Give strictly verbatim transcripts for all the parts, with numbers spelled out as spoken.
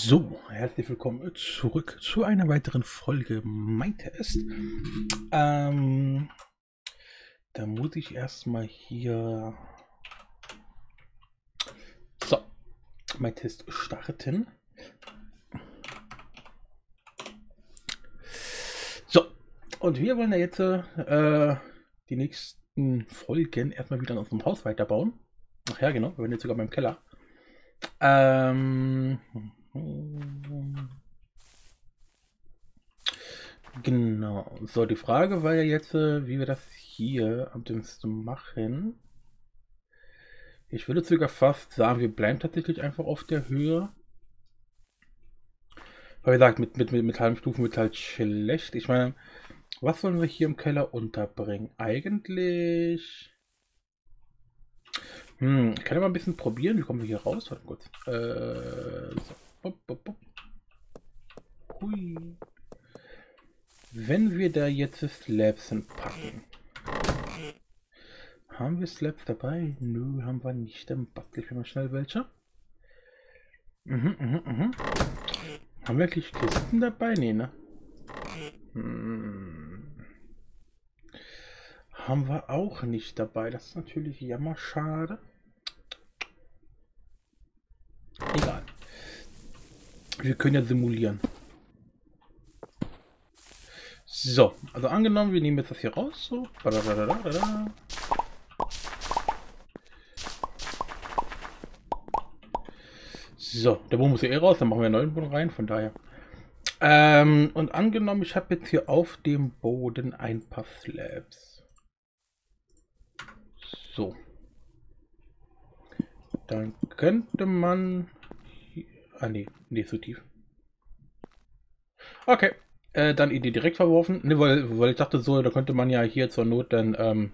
So, herzlich willkommen zurück zu einer weiteren Folge Mindtest. Ähm, da muss ich erstmal hier so Mindtest starten. So, und wir wollen ja jetzt äh, die nächsten Folgen erstmal wieder in unserem Haus weiterbauen. Ach ja, genau, wir sind jetzt sogar beim Keller. Ähm, genau. So, die Frage war ja jetzt, äh, wie wir das hier am dümmsten machen. Ich würde sogar fast sagen, wir bleiben tatsächlich einfach auf der Höhe. Weil wie gesagt, mit, mit, mit, mit halben Stufen wird halt schlecht. Ich meine, was wollen wir hier im Keller unterbringen? Eigentlich. Hm, ich kann ja mal ein bisschen probieren. Wie kommen wir hier raus? Warte kurz. Äh, so. Bop, bop, bop. Hui. Wenn wir da jetzt Slabs hinpacken. Haben wir Slabs dabei? Nö, haben wir nicht. Dann bastel ich mir mal schnell welche. Mhm, mhm, mhm. Haben wir wirklich Kisten dabei? Nee, ne? Hm. Haben wir auch nicht dabei. Das ist natürlich jammerschade. Egal. Wir können ja simulieren. So, also angenommen, wir nehmen jetzt das hier raus. So. So, der Boden muss ja eh raus, dann machen wir einen neuen Boden rein, von daher. Ähm, und angenommen, ich habe jetzt hier auf dem Boden ein paar Slabs. So. Dann könnte man... Ah, nee, nicht so tief. Okay, äh, dann Idee direkt verworfen. Ne, weil, weil ich dachte so, da könnte man ja hier zur Not dann, ähm,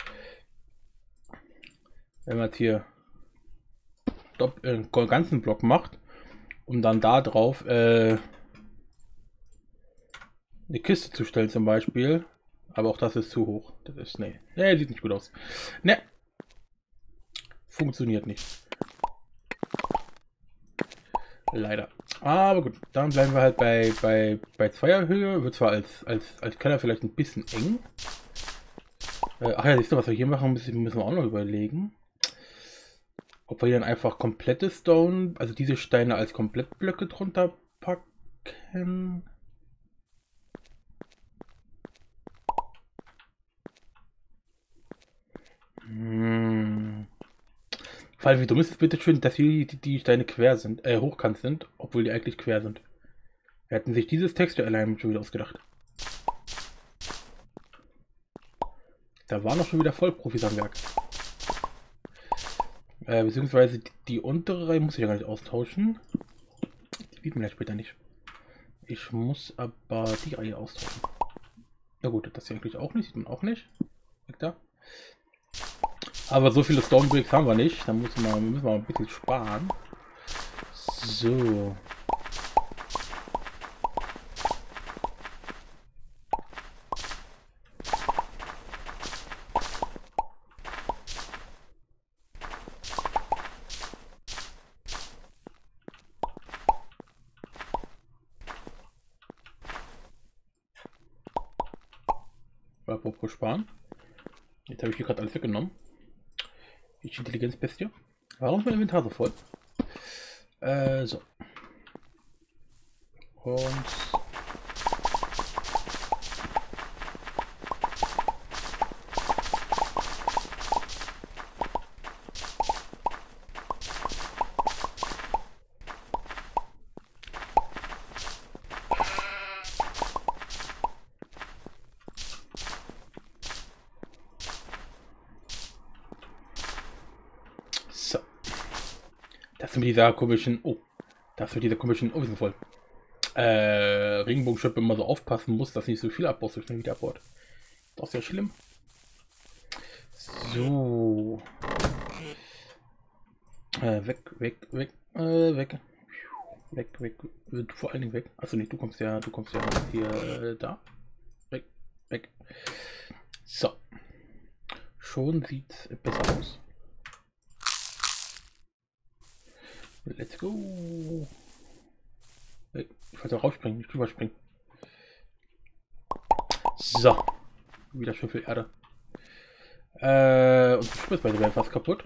wenn man jetzt hier dopp, äh, einen ganzen Block macht, um dann da drauf äh, eine Kiste zu stellen zum Beispiel. Aber auch das ist zu hoch. Das ist, nee. Nee, sieht nicht gut aus. Ne. Funktioniert nicht. Leider. Aber gut, dann bleiben wir halt bei, bei, bei Zweierhöhe. Wird zwar als, als, als Keller vielleicht ein bisschen eng. Äh, ach ja, siehst du, was wir hier machen, müssen, müssen wir auch noch überlegen. Ob wir hier dann einfach komplette Stone, also diese Steine als Komplettblöcke drunter packen. Hm. Vor allem, wie dumm ist es bitte schön, dass hier die, die Steine quer sind, äh, hochkant sind, obwohl die eigentlich quer sind. Wir hätten sich dieses Texture Alignment schon wieder ausgedacht. Da war noch schon wieder Vollprofis am Werk. Äh, beziehungsweise die, die untere Reihe muss ich ja gar nicht austauschen. Die sieht man ja später nicht. Ich muss aber die Reihe austauschen. Na gut, das hier eigentlich auch nicht, sieht man auch nicht. Da. Aber so viele Stonebricks haben wir nicht. Da müssen wir, müssen wir ein bisschen sparen. So. Apropos sparen. Jetzt habe ich hier gerade alles weggenommen. Ich Intelligenzbestie. Warum ist mein Inventar so voll? Äh, so. Und. So. Das sind dieser komischen. Oh. Das mit dieser komischen. Oh, wir sind voll. Äh, Regenbogenschöpfe immer so aufpassen muss, dass nicht so viel abbaut, so schnell wieder abbaut. Das ist ja schlimm. So. Äh, weg, weg, weg, äh, weg. Weg, weg, weg. Vor allen Dingen weg. Achso, nicht, du kommst ja, du kommst ja hier, äh, da. Weg, weg. So. Schon sieht besser aus. Let's go. Ich wollte rausspringen, nicht überspringen. So. Wieder schön viel Erde. Äh, und die Spitzbeine werden fast kaputt.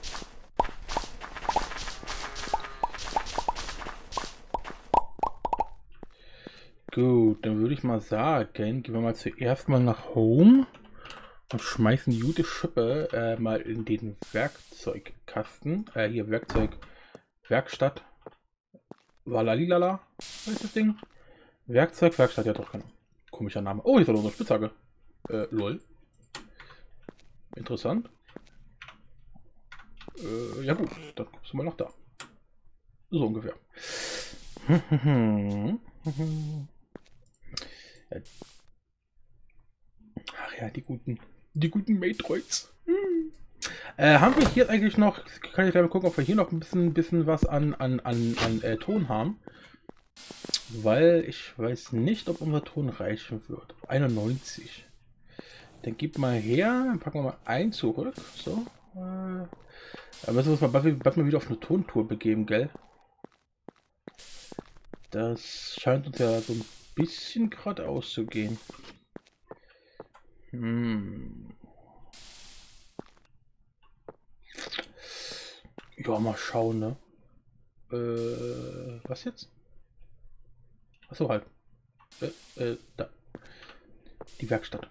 Gut, dann würde ich mal sagen, gehen wir mal zuerst mal nach Home und schmeißen die gute Schippe äh, mal in den Werkzeugkasten. Äh, hier Werkzeug, Werkstatt. Walalilala, was ist das Ding? Werkzeug, Werkstatt, ja doch, genau. Komischer Name. Oh, hier ist unsere Spitzhacke. Äh, lol. Interessant. Äh, ja gut, dann kommst du mal noch da. So ungefähr. Ach ja, die guten, die guten Metroids. Hm. Äh, haben wir hier eigentlich noch, kann ich gleich mal gucken, ob wir hier noch ein bisschen, bisschen was an, an, an, an äh, Ton haben. Weil ich weiß nicht, ob unser Ton reichen wird. einundneunzig. Dann gib mal her, dann packen wir mal ein zurück. So. Äh, da müssen wir uns mal bald, bald mal wieder auf eine Tontour begeben, gell? Das scheint uns ja so ein bisschen gerade auszugehen. Hm. Ja, mal schauen, ne? Äh, was jetzt? Achso, halt. Äh, äh, da. Die Werkstatt.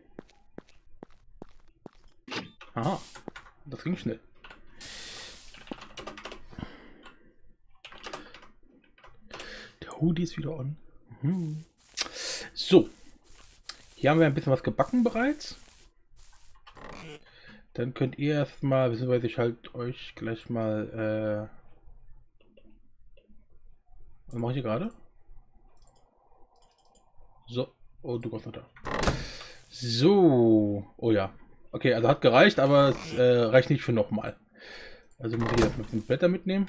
Aha. Das ging schnell. Der Hoodie ist wieder on. Mhm. So. Hier haben wir ein bisschen was gebacken bereits. Dann könnt ihr erstmal, beziehungsweise ich halt euch gleich mal, äh, was mache ich hier gerade? So, oh, du kommst noch da. So, oh ja. Okay, also hat gereicht, aber es äh, reicht nicht für nochmal. Also muss ich jetzt mit dem Blätter mitnehmen.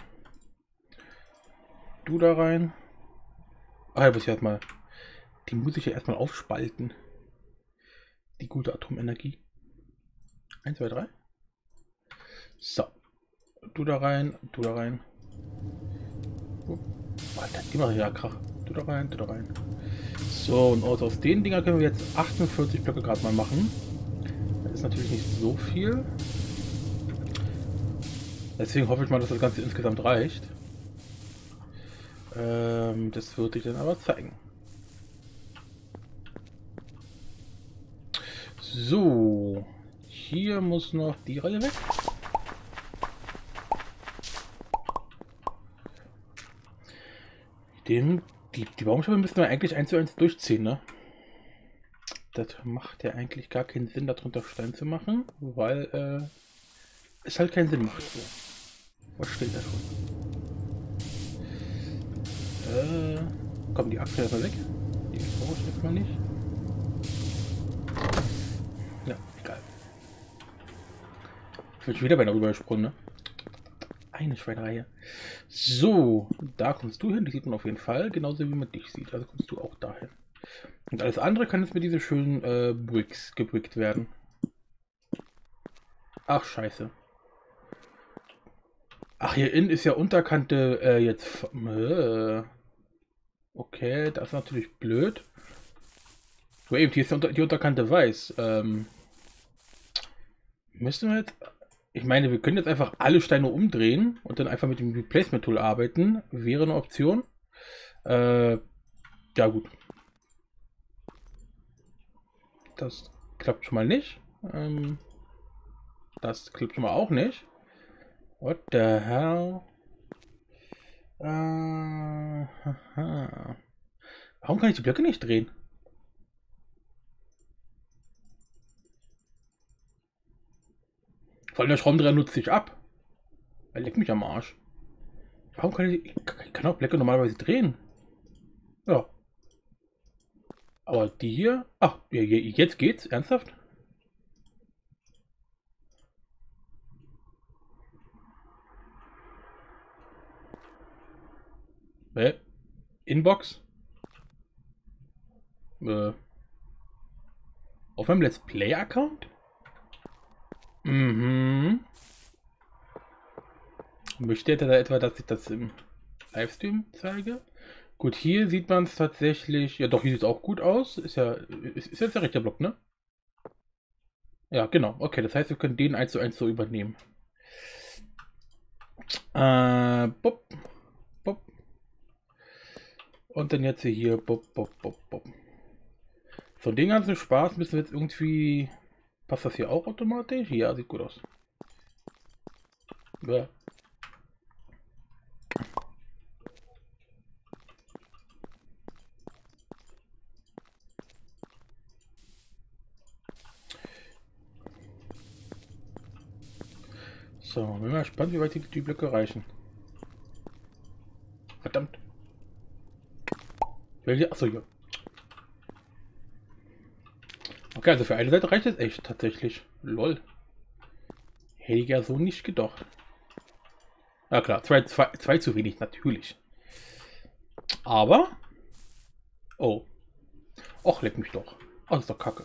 Du da rein. Ah, ja, muss ich erstmal. Die muss ich ja erstmal aufspalten. Die gute Atomenergie. eins, zwei, drei. So. Du da rein, du da rein. Oh, Alter, immer ja Krach. Du da rein, du da rein. So, und aus, aus den Dinger können wir jetzt achtundvierzig Blöcke gerade mal machen. Das ist natürlich nicht so viel. Deswegen hoffe ich mal, dass das Ganze insgesamt reicht. Ähm, das würde ich dann aber zeigen. So, hier muss noch die Reihe weg. Den, die, die Baumscheibe müssen wir eigentlich eins zu eins durchziehen, ne? Das macht ja eigentlich gar keinen Sinn, darunter Stein zu machen, weil äh, es halt keinen Sinn macht. So. Was steht da schon? Äh, komm, die Achse erstmal weg. Die brauche ich jetzt mal nicht. Ja, egal. Ich bin schon wieder beinahe rübergesprungen, ne? Eine Schweinerei. So, da kommst du hin. Die sieht man auf jeden Fall. Genauso wie man dich sieht. Also kommst du auch dahin. Und alles andere kann jetzt mit diese schönen äh, Bricks gebrickt werden. Ach, scheiße. Ach, hier innen ist ja Unterkante äh, jetzt... Äh, okay, das ist natürlich blöd. So eben, hier ist die, Unter die Unterkante weiß. Ähm, müssen wir jetzt... Ich meine, wir können jetzt einfach alle Steine umdrehen und dann einfach mit dem Replacement Tool arbeiten. Wäre eine Option. Äh, ja gut. Das klappt schon mal nicht. Ähm, das klappt schon mal auch nicht. What the hell? Äh, haha. Warum kann ich die Blöcke nicht drehen? Vor allem der Schraubendreher nutzt sich ab. Er leckt mich am Arsch. Warum kann ich... Ich kann auch Blöcke normalerweise drehen. Ja. Aber die hier... Ach, jetzt geht's? Ernsthaft? Äh, Inbox? Äh, auf meinem Let's Play-Account? Mhm. Möchte er da etwa, dass ich das im Livestream zeige? Gut, hier sieht man es tatsächlich. Ja, doch, hier sieht es auch gut aus. Ist ja, ist, ist jetzt der rechte Block, ne? Ja, genau. Okay, das heißt, wir können den eins zu eins so übernehmen. Äh, bop, bop. Und dann jetzt hier, bop, bop, bop, bop. Von dem ganzen Spaß müssen wir jetzt irgendwie... Passt das hier auch automatisch? Ja, sieht gut aus. Ja. So, bin mal gespannt, wie weit die, die Blöcke reichen. Verdammt. Welche? Achso, hier. Okay, also für eine Seite reicht es echt tatsächlich. Lol. Hätte ich ja so nicht gedacht. Na klar, zwei, zwei, zwei zu wenig, natürlich. Aber. Oh. Och, leck mich doch. Oh, das ist doch kacke.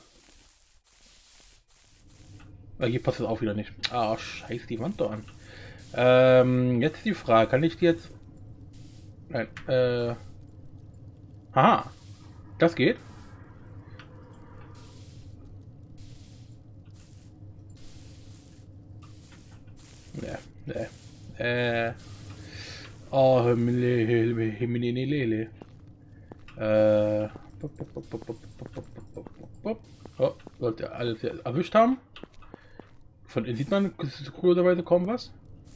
Ah, hier passt es auch wieder nicht. Ah, scheiß die Wand da an. Ähm, jetzt die Frage, kann ich die jetzt... Nein, äh... Aha, das geht. Ne, ne, äh... Oh, Himmel, Himmel, äh... Oh, sollte alles erwischt haben. Von innen sieht man kurioserweise kaum was.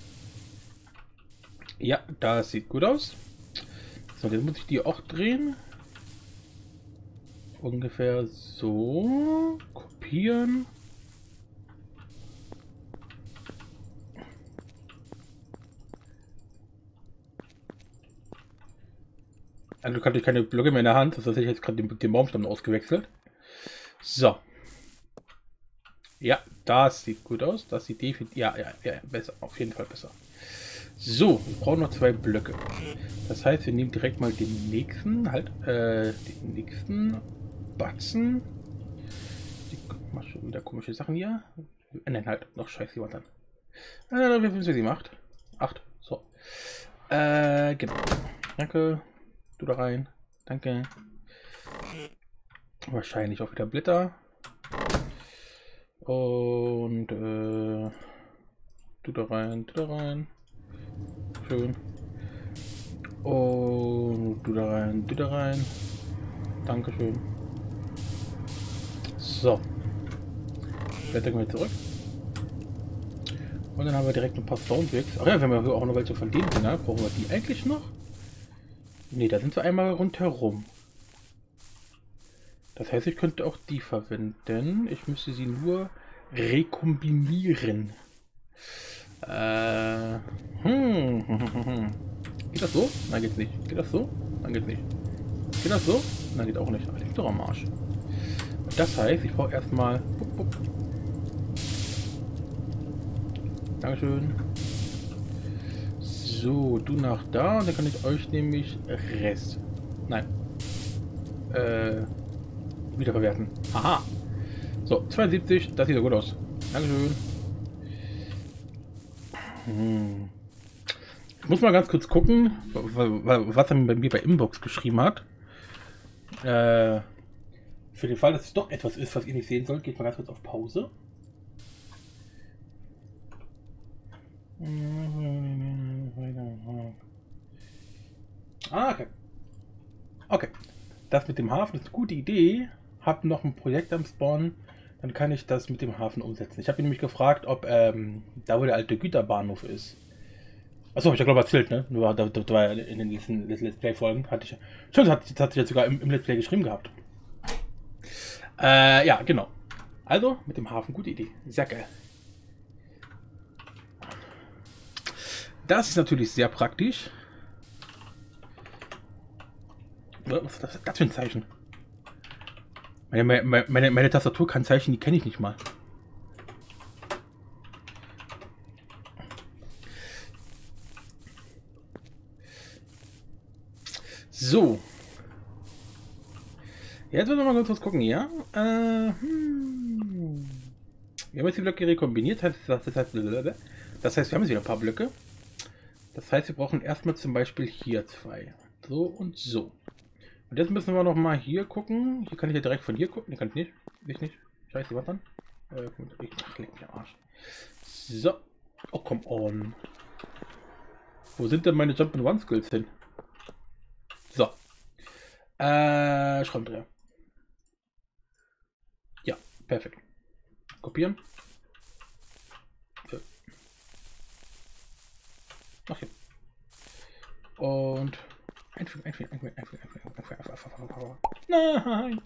Ja, das sieht gut aus. So, jetzt muss ich die auch drehen. Ungefähr so. Kopieren. Also hatte ich keine Blöcke mehr in der Hand, das heißt, ich jetzt gerade den, den Baumstamm ausgewechselt. So. Ja, das sieht gut aus. Das sieht definitiv. Ja, ja, ja, besser. Auf jeden Fall besser. So, wir brauchen noch zwei Blöcke. Das heißt, wir nehmen direkt mal den nächsten, halt, äh, den nächsten Batzen. Die macht schon wieder komische Sachen hier. Äh, nein, halt, noch scheiße, die Wand an. Äh, wie viel sie macht? Acht. So. Äh, genau. Danke. Du da rein. Danke. Wahrscheinlich auch wieder Blätter. Und äh, du da rein, du da rein. Schön. Und du da rein, du da rein. Dankeschön. So. Blätter gehen wir zurück. Und dann haben wir direkt ein paar Soundwicks. Ach ja, wenn wir auch noch welche von denen Dinger, brauchen wir die eigentlich noch? Ne, da sind wir einmal rundherum. Das heißt, ich könnte auch die verwenden. Ich müsste sie nur rekombinieren. Äh, hm, hm, hm. Geht das so? Nein, geht's nicht. Geht das so? Nein, geht's nicht. Geht das so? Nein, geht auch nicht. Ach, liegt doch am Arsch. Das heißt, ich brauche erstmal... Dankeschön. So, du nach da. Und dann kann ich euch nämlich Rest. Nein. Äh... Wiederverwerten. Aha. So, zweiundsiebzig. Das sieht ja gut aus. Dankeschön. Hm. Ich muss mal ganz kurz gucken, was er bei mir bei Inbox geschrieben hat. Äh, für den Fall, dass es doch etwas ist, was ihr nicht sehen sollt, geht mal ganz kurz auf Pause. Ah, okay. Okay. Das mit dem Hafen ist eine gute Idee. Hab noch ein Projekt am Spawn. Dann kann ich das mit dem Hafen umsetzen. Ich habe ihn nämlich gefragt, ob ähm, da wo der alte Güterbahnhof ist. Achso, hab ich ja glaube erzählt, ne? Nur da, da, da war in den letzten Let's Play Folgen hatte ich. Schon, das hat, das hat sich jetzt sogar im, im Let's Play geschrieben gehabt. Äh, ja, genau. Also mit dem Hafen, gute Idee. Sehr geil. Das ist natürlich sehr praktisch. Was ist das für ein Zeichen? Meine, meine, meine, meine Tastatur kann Zeichen, die kenne ich nicht mal. So. Jetzt wollen wir mal ganz kurz gucken hier. Äh, hm. Wir haben jetzt die Blöcke rekombiniert. Das heißt, das heißt, das heißt, wir haben jetzt wieder ein paar Blöcke. Das heißt, wir brauchen erstmal zum Beispiel hier zwei. So und so. Und jetzt müssen wir noch mal hier gucken. Hier kann ich ja direkt von hier gucken. Hier kann ich nicht. Ich nicht. Scheiße, was dann? Äh, ich ach, leg mich am Arsch. So. Oh, come on. Wo sind denn meine Jump-and-Run-Skills hin? So. Äh, Schraubendreher. Ja, perfekt. Kopieren. Okay. Und einfügen, einfügen, einfügen, einfügen, einfügen, einfügen, einfügen, einfügen. Nein!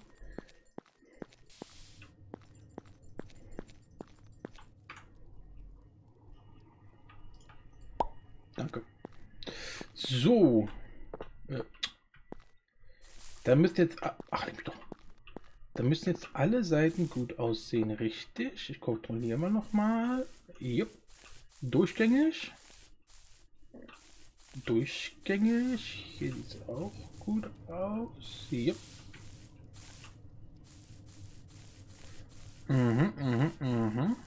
Danke. So. Da müsste jetzt... Ach, nehm ich doch. Da müssen jetzt alle Seiten gut aussehen, richtig? Ich kontrolliere mal nochmal. Jupp. Durchgängig. Durchgängig. Hier sieht es auch gut aus. Jupp. Mhm, mhm, mhm.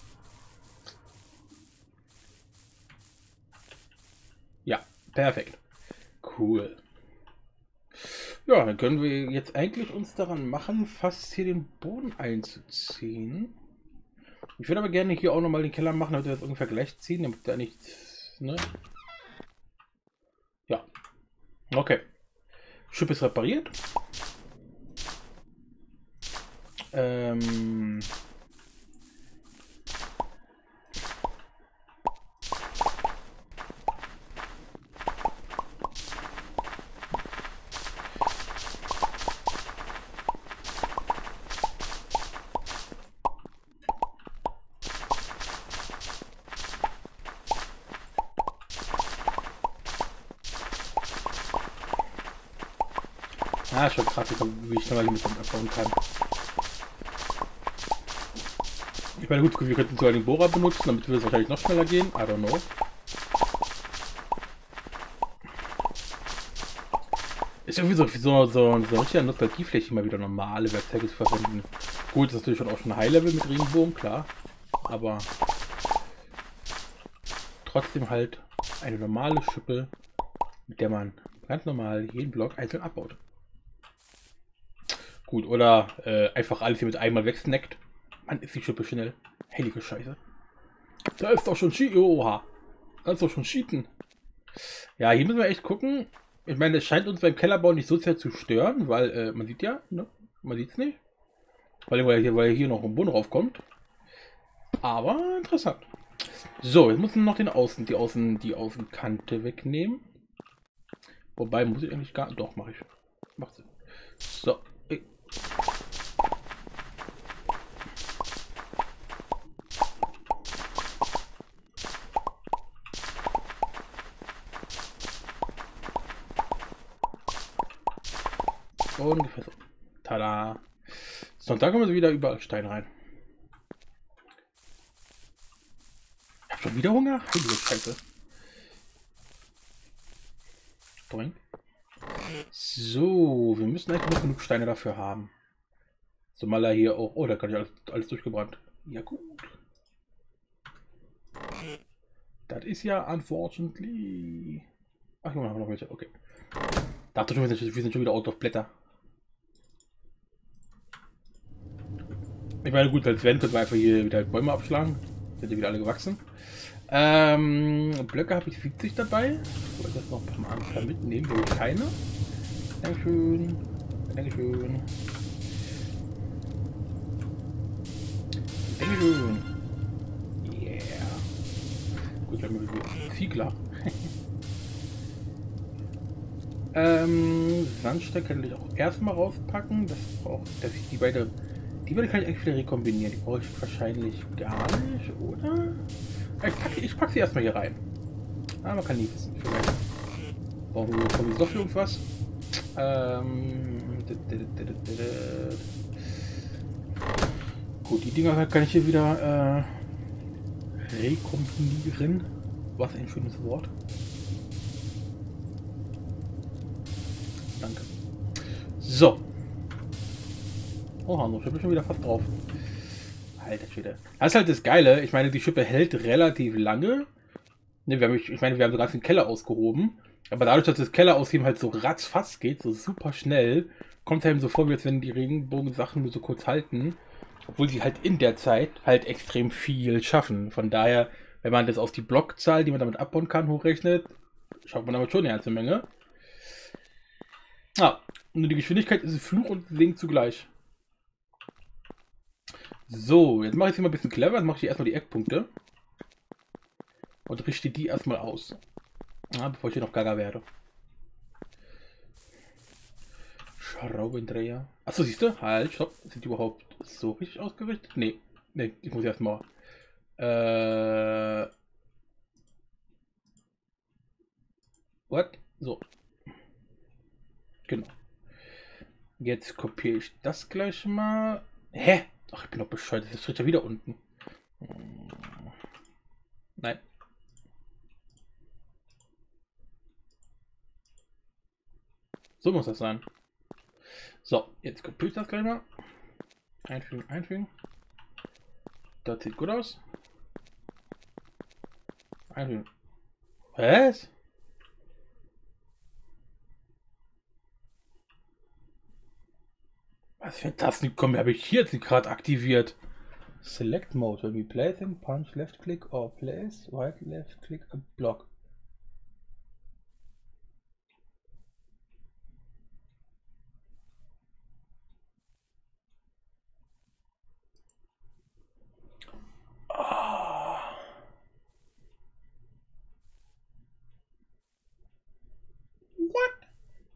Ja, perfekt. Cool. Ja, dann können wir jetzt eigentlich uns daran machen, fast hier den Boden einzuziehen. Ich würde aber gerne hier auch nochmal den Keller machen, damit wir das ungefähr gleich ziehen, damit da nichts, ne? Ja. Okay. Schiff ist repariert. Ähm... Ah, schon krass, wie ich schneller mit abbauen kann. Ich meine, gut, wir könnten sogar den Bohrer benutzen, damit wir es wahrscheinlich noch schneller gehen. I don't know. Ist irgendwie so, so, so, so richtige Nostalgiefläche, mal wieder normale Werkzeuge zu verwenden. Gut, das ist natürlich schon auch schon High-Level mit Regenbogen, klar. Aber trotzdem halt eine normale Schippe, mit der man ganz normal jeden Block einzeln abbaut. Gut, oder äh, einfach alles hier mit einmal wegsnackt. Mann, ist die Schippe schnell. Heilige Scheiße. Da ist doch schon Cheaten. Oha. Da ist doch schon Cheaten. Ja, hier müssen wir echt gucken. Ich meine, es scheint uns beim Kellerbau nicht so sehr zu stören, weil äh, man sieht ja, ne? Man sieht es nicht. Weil, weil, hier, weil hier noch ein Boden raufkommt. Aber interessant. So, jetzt müssen wir noch den Außen, die Außen, die Außenkante wegnehmen. Wobei muss ich eigentlich gar. Doch, mache ich. Macht Sinn. So. Ungefähr so. Tada. So, und da kommen wir wieder überall Stein rein. Ich hab schon wieder Hunger? Heilige Scheiße. Doink. So, wir müssen eigentlich noch genug Steine dafür haben. Zumal er hier auch... Oh, da kann ich alles, alles durchgebrannt. Ja, gut. Das ist ja unfortunately... Ach, wir haben noch welche. Okay. Dachte schon, wir sind schon wieder out of Blätter. Ich meine, gut, als Wenn könnten wir einfach hier wieder Bäume abschlagen. Sind die wieder alle gewachsen. Ähm, Blöcke habe ich siebzig dabei. Ich wollte das noch am Anfang mitnehmen. Will ich keine. Dankeschön. Dankeschön. Dankeschön. Yeah. Gut, dann haben wir Ziegler. ähm, Sandstein kann ich auch erstmal rauspacken. Das braucht, dass ich die beide. Die beide kann ich eigentlich wieder rekombinieren. Die brauche ich wahrscheinlich gar nicht, oder? Ich packe ich pack sie erstmal hier rein. Ah, man kann nie wissen. Vielleicht brauchen wir sowieso für irgendwas. Ähm, gut, die Dinger kann ich hier wieder äh, rekombinieren. Was ein schönes Wort. Danke. So. Oh, Hanno, ich bin schon wieder fast drauf. Alter Schwede. Das ist halt das Geile. Ich meine, die Schippe hält relativ lange. Ne, wir haben, ich meine, wir haben sogar den Keller ausgehoben. Aber dadurch, dass das Keller ausheben halt so ratzfatz geht, so super schnell, kommt es einem so vor, wie als wenn die Regenbogen-Sachen nur so kurz halten. Obwohl sie halt in der Zeit halt extrem viel schaffen. Von daher, wenn man das auf die Blockzahl, die man damit abbauen kann, hochrechnet, schaut man damit schon eine ganze Menge. Ah, nur die Geschwindigkeit ist Fluch und Segen zugleich. So, jetzt mache ich es mal ein bisschen clever. Jetzt mache ich erstmal die Eckpunkte. Und richte die erstmal aus. Ah, bevor ich hier noch gaga werde. Schraubendreher. Achso, siehst du? Halt, stopp. Sind die überhaupt so richtig ausgerichtet? Nee. Nee, ich muss erstmal. Äh. What? So. Genau. Jetzt kopiere ich das gleich mal. Hä? Ach, ich bin doch bescheuert. Das steht ja wieder unten. Nein. So muss das sein. So, jetzt kopiere ich das gleich mal. Einfügen, einfügen. Das sieht gut aus. Einfügen. Was? Was für Tastenkombi habe ich hier jetzt gerade aktiviert? Select Mode, when we placing, punch, left click or place, right, left click, a block. What?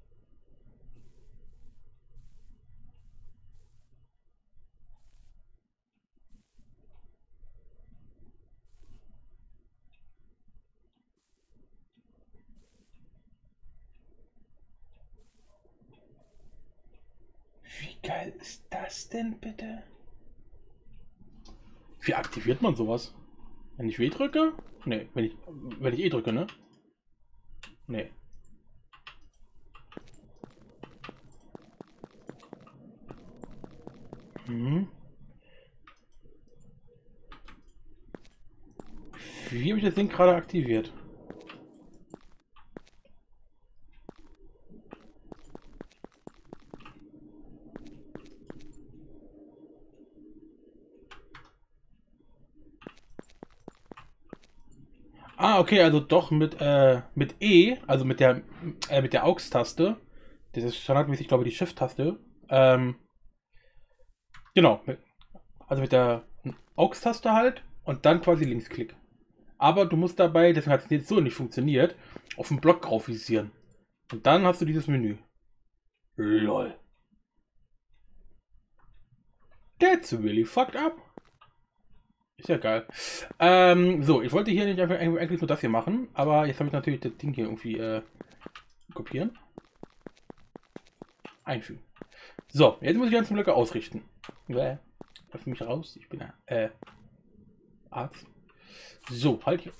Wie geil ist das denn bitte? Wie aktiviert man sowas? Wenn ich W drücke? Ne, wenn ich, wenn ich E drücke, ne? Ne. Hm. Wie habe ich das Ding gerade aktiviert? Ah, okay, also doch mit, äh, mit E, also mit der, äh, mit der A U X-Taste. Das ist standardmäßig, glaube ich, die Shift-Taste. Ähm, genau. Also mit der A U X-Taste halt und dann quasi Linksklick. Aber du musst dabei, deswegen hat es jetzt so nicht funktioniert, auf den Block drauf visieren. Und dann hast du dieses Menü. Lol. That's really fucked up. Ist ja geil. Ähm, so, ich wollte hier nicht einfach eigentlich nur das hier machen, aber jetzt habe ich natürlich das Ding hier irgendwie äh, kopieren. Einfügen. So, jetzt muss ich ganz zum Blöcke ausrichten. Bäh. Lass mich raus. Ich bin ja, äh, Arzt. So, halt hier.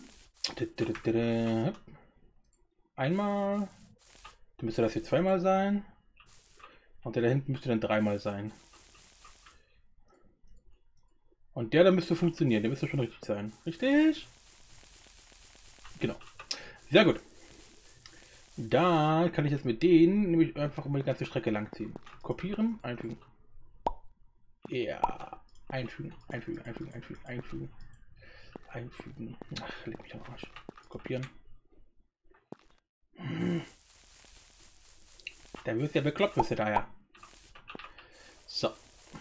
Einmal. Dann müsste das hier zweimal sein. Und der da hinten müsste dann dreimal sein. Und der da müsste funktionieren. Der müsste schon richtig sein. Richtig? Genau. Sehr gut. Da kann ich jetzt mit denen nämlich einfach über die ganze Strecke lang ziehen. Kopieren, einfügen. Ja. Einfügen, einfügen, einfügen, einfügen, einfügen. Einfügen. Ach, leg mich am Arsch. Kopieren. Hm. Dann wirst du ja bekloppt, wirst du da ja. So.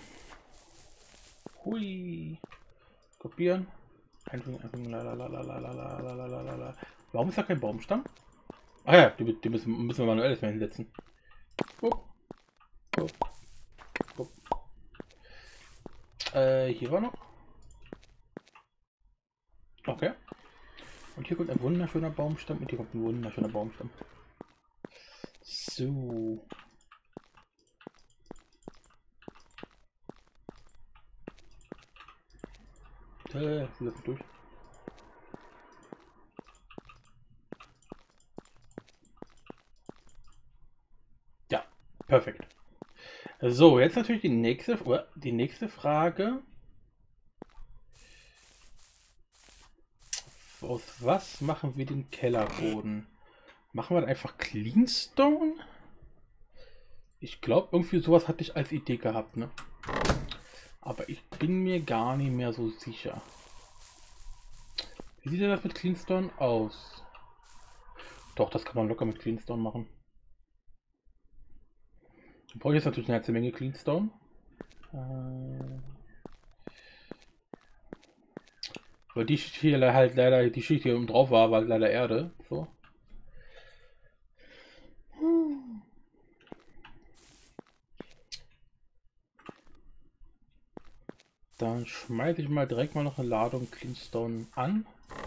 Hui. Kopieren. Einfügen, einfügen. Lalalala. Warum ist da kein Baumstamm? Ah ja, die, die müssen, müssen wir manuell erstmal hinsetzen. Oh. Oh. Oh. Äh, hier war noch. Okay. Und hier kommt ein wunderschöner Baumstamm und hier kommt ein wunderschöner Baumstamm. So. Äh, sie lassen durch. Ja, perfekt. So, jetzt natürlich die nächste, oh, die nächste Frage. Aus was machen wir den Kellerboden? Machen wir dann einfach Cleanstone? Ich glaube, irgendwie sowas hatte ich als Idee gehabt, ne? Aber ich bin mir gar nicht mehr so sicher. Wie sieht denn das mit Cleanstone aus? Doch, das kann man locker mit Cleanstone machen. Dann brauche ich jetzt natürlich eine ganze Menge Cleanstone. Äh, weil die Schicht hier halt leider, die Schicht hier oben drauf war, war leider Erde. So. Dann schmeiße ich mal direkt mal noch eine Ladung Cleanstone an.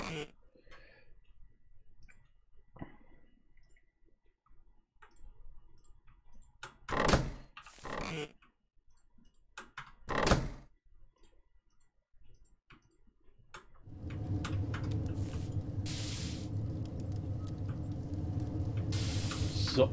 So.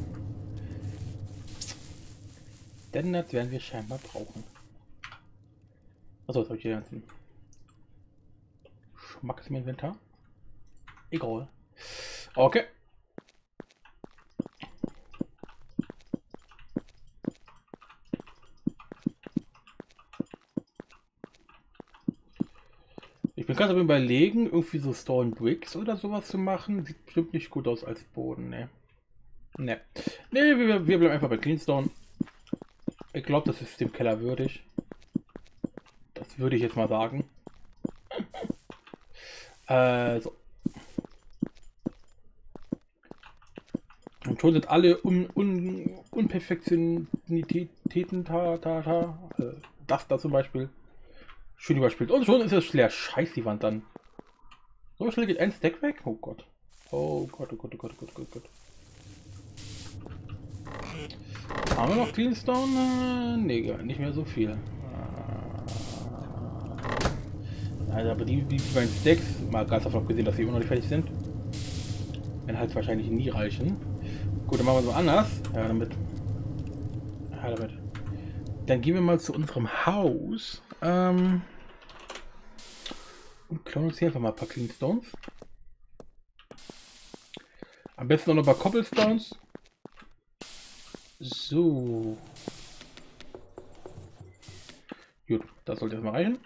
Denn das werden wir scheinbar brauchen. Achso, jetzt habe ich hier ganzen Schmacks im Inventar. Egal. Okay. Ich bin gerade am Überlegen, irgendwie so Stone Bricks oder sowas zu machen. Sieht bestimmt nicht gut aus als Boden, ne. Ne. Ne, wir, wir bleiben einfach bei Cleanstone. Ich glaube, das ist dem Keller würdig. Das würde ich jetzt mal sagen. Äh, so. Und schon sind alle Un Un Unperfektionitäten, ta, ta, ta, äh, das da zum Beispiel, schön überspielt. Und schon ist es leer. Scheiß die Wand dann. So schnell geht ein Stack weg? Oh Gott. Oh Gott, oh Gott, oh Gott, oh Gott, oh Gott. Haben wir noch Cleanstone? Äh, nee, nicht mehr so viel. Also, aber die, die beiden Stacks, mal ganz davon abgesehen, dass sie immer noch nicht fertig sind, werden halt wahrscheinlich nie reichen. Gut, dann machen wir so anders. Ja, damit. Ja, damit. Dann gehen wir mal zu unserem Haus. Ähm, und klauen uns hier einfach mal ein paar Cleanstones. Am besten auch noch ein paar Cobblestones. So. Gut, das sollte erstmal reichen.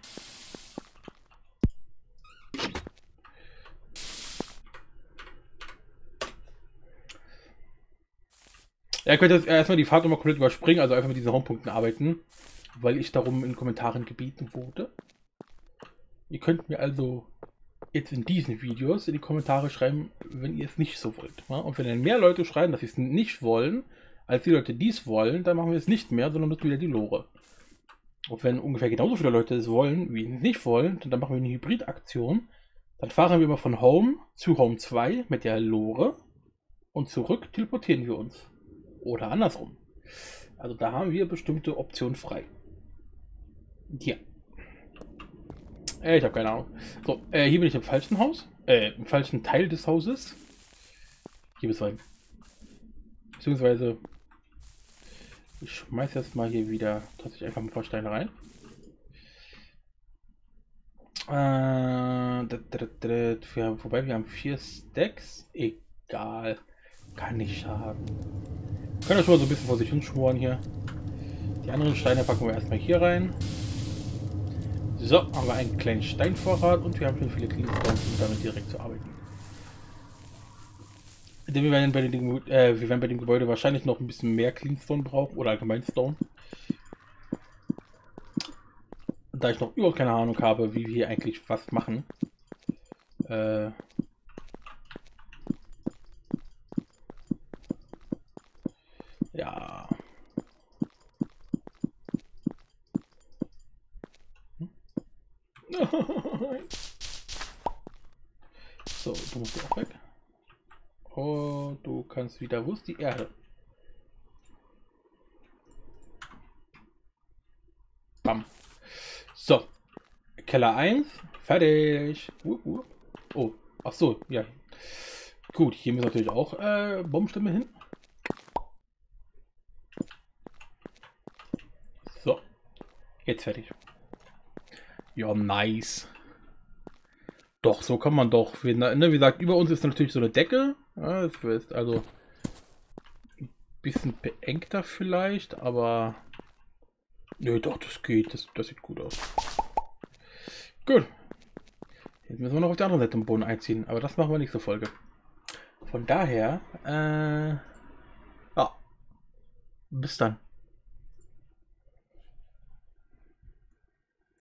Ja, ihr könnt jetzt erstmal die Fahrt nochmal komplett überspringen, also einfach mit diesen Raumpunkten arbeiten, weil ich darum in Kommentaren gebeten wurde. Ihr könnt mir also jetzt in diesen Videos in die Kommentare schreiben, wenn ihr es nicht so wollt. Und wenn dann mehr Leute schreiben, dass sie es nicht wollen, als die Leute dies wollen, dann machen wir es nicht mehr, sondern nutzen wieder die Lore. Und wenn ungefähr genauso viele Leute es wollen, wie es nicht wollen, dann machen wir eine Hybrid-Aktion. Dann fahren wir immer von Home zu Home zwei mit der Lore und zurück teleportieren wir uns. Oder andersrum. Also da haben wir bestimmte Optionen frei. Ja. Äh, ich habe keine Ahnung. So, äh, hier bin ich im falschen Haus. Äh, im falschen Teil des Hauses. Hier bis rein. Beziehungsweise ich schmeiß jetzt mal hier wieder tatsächlich einfach ein paar Steine rein. Äh, dat, dat, dat, wir haben, wobei wir haben vier Stacks. Egal. Kann nicht schaden. Wir können das schon mal so ein bisschen vor sich hin schmoren hier. Die anderen Steine packen wir erstmal hier rein. So, haben wir einen kleinen Steinvorrat und wir haben schon viele Cleanstones, um damit direkt zu arbeiten. Denn wir werden bei dem, äh, wir werden bei dem Gebäude wahrscheinlich noch ein bisschen mehr Cleanstone brauchen oder allgemein Stone. Da ich noch überhaupt keine Ahnung habe, wie wir hier eigentlich was machen. Äh, ja. So, du musst auch weg. Oh, du kannst wieder. Wo ist die Erde? Bam. So. Keller eins. Fertig. Uh, uh. Oh, ach so, ja. Gut, hier müssen natürlich auch äh, Baumstämme hin. So. Jetzt fertig. Ja, nice. Doch, so kann man doch. Wie, ne, wie gesagt, über uns ist natürlich so eine Decke. Ja, das ist also ein bisschen beengter vielleicht, aber nö, doch, das geht. Das, das sieht gut aus. Gut. Jetzt müssen wir noch auf der anderen Seite den Boden einziehen, aber das machen wir nächste Folge. Von daher, äh, ja, bis dann.